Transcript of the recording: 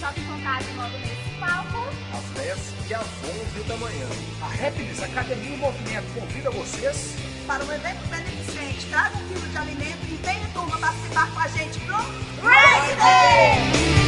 toca em contagem logo nesse palco. Às 10 e às 11 da manhã. A Happiness Academia em Movimento convida vocês para um evento beneficente. Traga um quilo de alimento e venha, turma, participar com a gente pro Race Day!